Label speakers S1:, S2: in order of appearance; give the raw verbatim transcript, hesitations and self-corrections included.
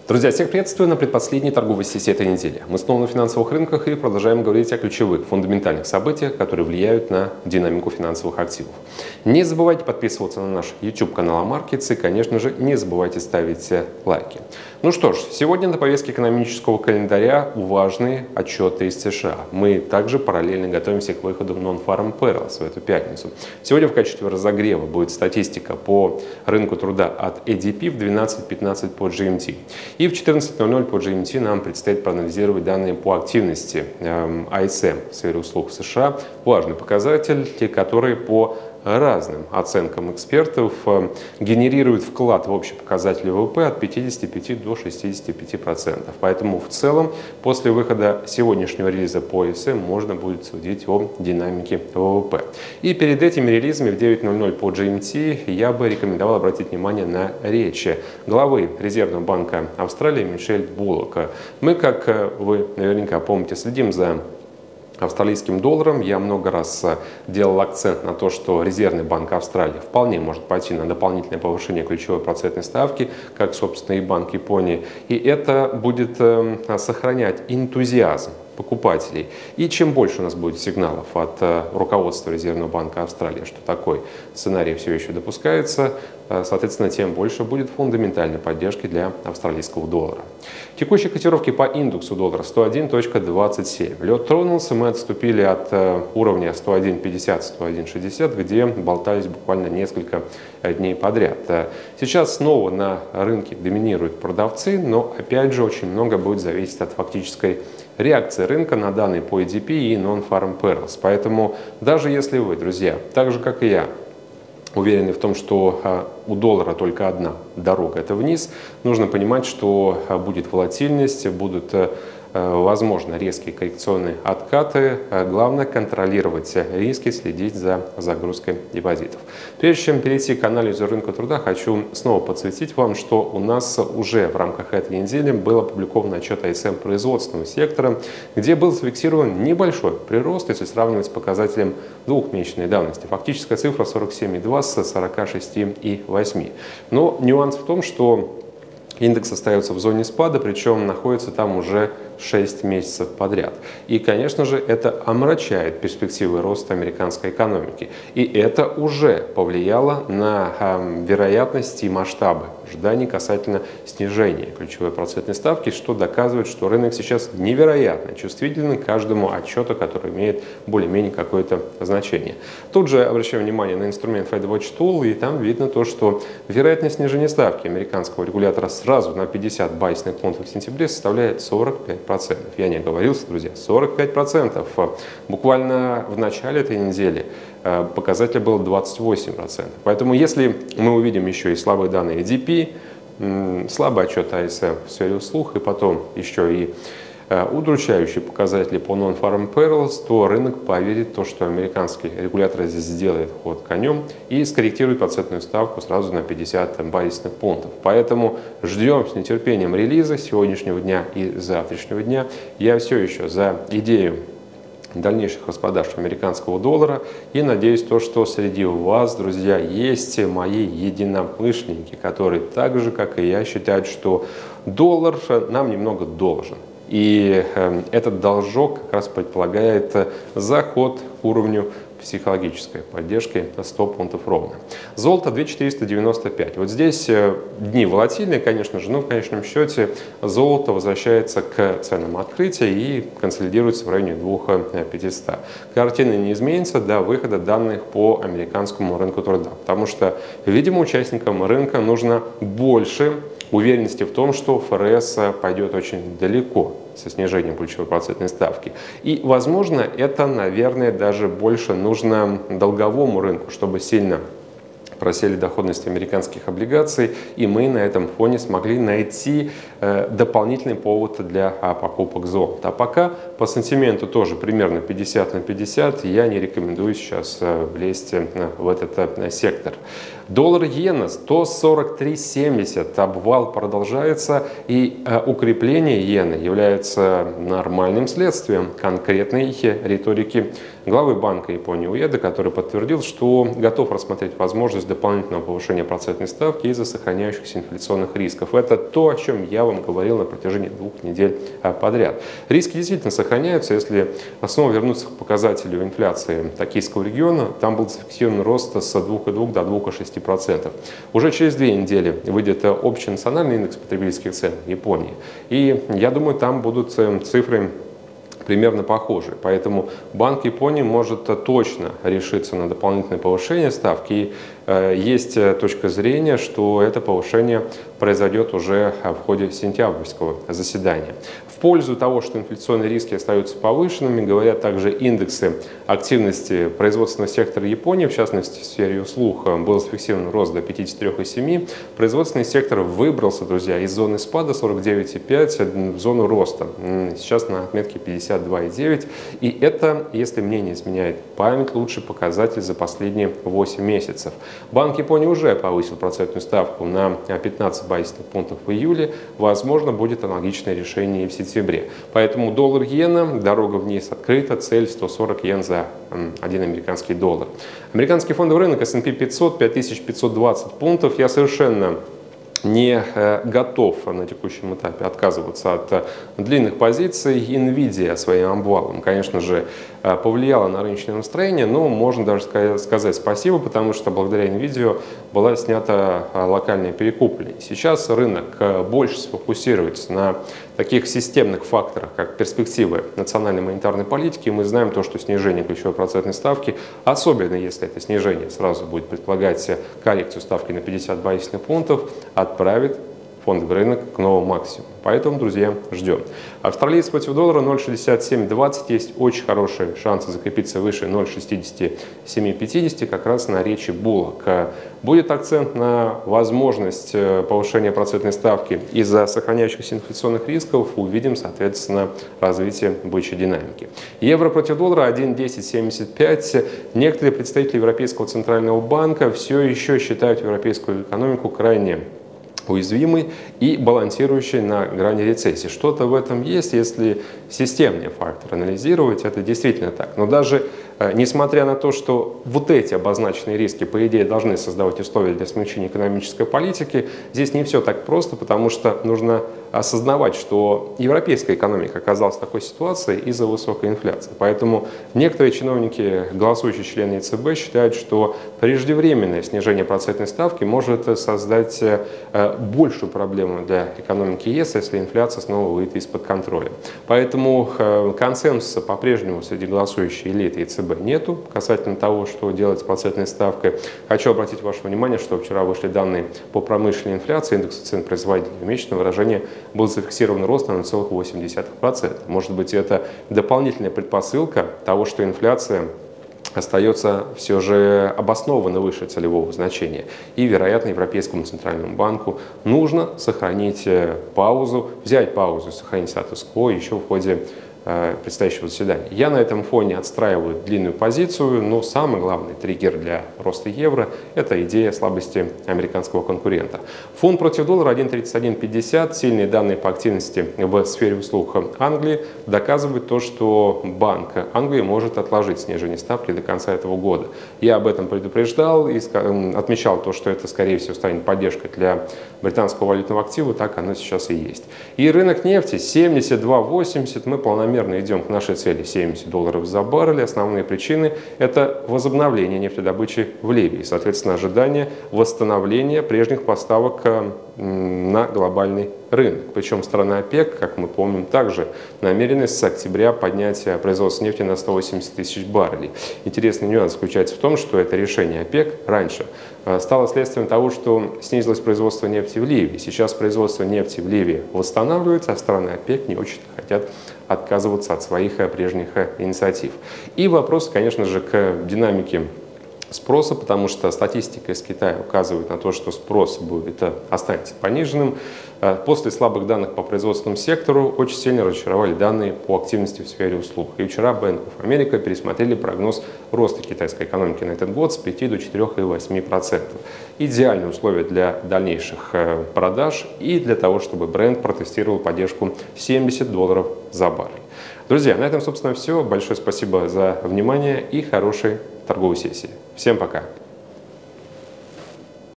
S1: Друзья, всех приветствую на предпоследней торговой сессии этой недели. Мы снова на финансовых рынках и продолжаем говорить о ключевых фундаментальных событиях, которые влияют на динамику финансовых активов. Не забывайте подписываться на наш YouTube-канал Амаркетс и, конечно же, не забывайте ставить лайки. Ну что ж, сегодня на повестке экономического календаря важные отчеты из США. Мы также параллельно готовимся к выходу Non-Farm Payrolls в эту пятницу. Сегодня в качестве разогрева будет статистика по рынку труда от эй ди пи в двенадцать пятнадцать по джи эм ти. И в четырнадцать ноль ноль по джи эм ти нам предстоит проанализировать данные по активности ай эс эм в сфере услуг США. Важный показатель, те, которые по разным оценкам экспертов генерируют вклад в общий показатель вэ вэ пэ от пятидесяти пяти до шестидесяти пяти процентов. Поэтому в целом после выхода сегодняшнего релиза по ай эс эм можно будет судить о динамике вэ вэ пэ. И перед этими релизами в девять ноль ноль по джи эм ти я бы рекомендовал обратить внимание на речи главы Резервного банка Австралии Мишель Буллока. Мы, как вы наверняка помните, следим за австралийским долларом. Я много раз делал акцент на то, что Резервный банк Австралии вполне может пойти на дополнительное повышение ключевой процентной ставки, как, собственно, и Банк Японии. И это будет сохранять энтузиазм покупателей. И чем больше у нас будет сигналов от э, руководства Резервного банка Австралии, что такой сценарий все еще допускается, э, соответственно, тем больше будет фундаментальной поддержки для австралийского доллара. Текущие котировки по индексу доллара сто один двадцать семь. Лед тронулся, мы отступили от э, уровня сто один пятьдесят — сто один шестьдесят, где болтались буквально несколько дней подряд. Сейчас снова на рынке доминируют продавцы, но опять же очень много будет зависеть от фактической реакции рынка на данные по эй ди пи и Non-Farm Payrolls. Поэтому даже если вы, друзья, так же как и я, уверены в том, что у доллара только одна дорога — это вниз, нужно понимать, что будет волатильность, будут возможно резкие коррекционные откаты. Главное — контролировать риски, следить за загрузкой депозитов. Прежде чем перейти к анализу рынка труда, хочу снова подсветить вам, что у нас уже в рамках этой недели был опубликован отчет ай эс эм производственного сектора, где был зафиксирован небольшой прирост, если сравнивать с показателем двухмесячной давности. Фактическая цифра сорок семь и два с сорока шести и восьми. Но нюанс в том, что индекс остается в зоне спада, причем находится там уже шесть месяцев подряд. И, конечно же, это омрачает перспективы роста американской экономики. И это уже повлияло на э, вероятность и масштабы ожиданий касательно снижения ключевой процентной ставки, что доказывает, что рынок сейчас невероятно чувствителен к каждому отчету, который имеет более-менее какое-то значение. Тут же обращаем внимание на инструмент FedWatch Tool, и там видно то, что вероятность снижения ставки американского регулятора сразу на пятьдесят базисных пунктов в сентябре составляет сорок пять процентов. Я не оговорился, друзья, сорок пять процентов. Буквально в начале этой недели показатель был двадцать восемь процентов. Поэтому если мы увидим еще и слабые данные эй ди пи, слабый отчет ай эс эм в сфере услуг и потом еще и удручающие показатели по Non-Farm Payrolls, то рынок поверит в то, что американский регулятор здесь сделает ход конем и скорректирует процентную ставку сразу на пятьдесят базисных пунктов. Поэтому ждем с нетерпением релиза сегодняшнего дня и завтрашнего дня. Я все еще за идею дальнейших распродаж американского доллара и надеюсь, то, что среди вас, друзья, есть мои единомышленники, которые так же, как и я, считают, что доллар нам немного должен. И э, этот должок как раз предполагает заход к уровню психологической поддержки сто пунктов ровно. Золото две тысячи четыреста девяносто пять. Вот здесь э, дни волатильные, конечно же, но в конечном счете золото возвращается к ценам открытия и консолидируется в районе двух тысяч пятисот. Картина не изменится до выхода данных по американскому рынку труда, потому что, видимо, участникам рынка нужно больше уверенности в том, что эф эр эс пойдет очень далеко со снижением ключевой процентной ставки. И, возможно, это, наверное, даже больше нужно долговому рынку, чтобы сильно просели доходности американских облигаций, и мы на этом фоне смогли найти э, дополнительный повод для а, покупок золота. А пока по сантименту тоже примерно пятьдесят на пятьдесят, я не рекомендую сейчас э, влезть э, в этот э, сектор. Доллар-иена сто сорок три семьдесят. Обвал продолжается, и укрепление иены является нормальным следствием конкретной риторики главы Банка Японии Уэда, который подтвердил, что готов рассмотреть возможность дополнительного повышения процентной ставки из-за сохраняющихся инфляционных рисков. Это то, о чем я вам говорил на протяжении двух недель подряд. Риски действительно сохраняются. Если снова вернуться к показателю инфляции токийского региона, там был зафиксирован рост с двух целых двух десятых до двух целых шести десятых процента. Уже через две недели выйдет общий национальный индекс потребительских цен в Японии. И я думаю, там будут цифры примерно похожи. Поэтому Банк Японии может точно решиться на дополнительное повышение ставки. И э, есть точка зрения, что это повышение произойдет уже в ходе сентябрьского заседания. В пользу того, что инфляционные риски остаются повышенными, говорят также индексы активности производственного сектора Японии, в частности в сфере услуг был зафиксирован рост до пятидесяти трёх целых семи десятых. Производственный сектор выбрался, друзья, из зоны спада сорок девять целых пять десятых в зону роста. Сейчас на отметке пятьдесят два целых девять десятых. И это, если мне не изменяет память, лучший показатель за последние восемь месяцев. Банк Японии уже повысил процентную ставку на пятнадцать базисных пунктов в июле. Возможно, будет аналогичное решение и в сентябре. Поэтому доллар-иена, дорога вниз открыта, цель сто сорок йен за один американский доллар. Американский фондовый рынок эс энд пи пятьсот, пять тысяч пятьсот двадцать пунктов. Я совершенно не готов на текущем этапе отказываться от длинных позиций. Nvidia своим обвалом, конечно же, повлияла на рыночное настроение, но можно даже сказать спасибо, потому что благодаря Nvidia была снята локальная перекупленность. Сейчас рынок больше сфокусируется на таких системных факторах, как перспективы национальной монетарной политики. Мы знаем то, что снижение ключевой процентной ставки, особенно если это снижение сразу будет предполагать коррекцию ставки на пятьдесят базисных пунктов, отправит фондовый рынок к новому максимуму. Поэтому, друзья, ждем. Австралиец против доллара ноль шестьдесят семь двадцать. Есть очень хорошие шансы закрепиться выше ноль шестьдесят семь пятьдесят, как раз на речи Буллок. Будет акцент на возможность повышения процентной ставки из-за сохраняющихся инфляционных рисков. Увидим, соответственно, развитие бычьей динамики. Евро против доллара один десять семьдесят пять. Некоторые представители Европейского центрального банка все еще считают европейскую экономику крайне уязвимый и балансирующий на грани рецессии. Что-то в этом есть, если системные факторы анализировать, это действительно так. Но даже э, несмотря на то, что вот эти обозначенные риски, по идее, должны создавать условия для смягчения экономической политики, здесь не все так просто, потому что нужно осознавать, что европейская экономика оказалась в такой ситуации из-за высокой инфляции. Поэтому некоторые чиновники, голосующие члены е цэ бэ, считают, что преждевременное снижение процентной ставки может создать э, большую проблему для экономики ЕС, если инфляция снова выйдет из-под контроля. Поэтому э, консенсуса по-прежнему среди голосующей элиты е цэ бэ нету касательно того, что делать с процентной ставкой. Хочу обратить ваше внимание, что вчера вышли данные по промышленной инфляции, индексу цен производителей. В месячном выражении был зафиксирован рост на ноль целых восемь десятых процента. Может быть, это дополнительная предпосылка того, что инфляция остается все же обоснованно выше целевого значения. И, вероятно, Европейскому центральному банку нужно сохранить паузу, взять паузу, сохранить статус-кво еще в ходе предстоящего заседания. Я на этом фоне отстраиваю длинную позицию, но самый главный триггер для роста евро – это идея слабости американского конкурента. Фунт против доллара один тридцать один пятьдесят. Сильные данные по активности в сфере услуг Англии доказывают то, что Банк Англии может отложить снижение ставки до конца этого года. Я об этом предупреждал и отмечал то, что это, скорее всего, станет поддержкой для британского валютного актива, так оно сейчас и есть. И рынок нефти семьдесят два восемьдесят. Мы планомерно идем к нашей цели семьдесят долларов за баррель. Основные причины – это возобновление нефтедобычи в Ливии, соответственно, ожидание восстановления прежних поставок на глобальный рынок. Причем страна ОПЕК, как мы помним, также намерены с октября поднять производство нефти на сто восемьдесят тысяч баррелей. Интересный нюанс заключается в том, что это решение ОПЕК раньше стало следствием того, что снизилось производство нефти в Ливии. Сейчас производство нефти в Ливии восстанавливается, а страны ОПЕК не очень хотят отказываться от своих прежних инициатив. И вопрос, конечно же, к динамике спроса, потому что статистика из Китая указывает на то, что спрос будет останется пониженным. После слабых данных по производственному сектору очень сильно разочаровали данные по активности в сфере услуг. И вчера Bank of America пересмотрели прогноз роста китайской экономики на этот год с пяти до четырёх целых восьми десятых процента. Идеальные условия для дальнейших продаж и для того, чтобы бренд протестировал поддержку семьдесят долларов за баррель. Друзья, на этом, собственно, все. Большое спасибо за внимание и хорошей торговой сессии. Всем пока!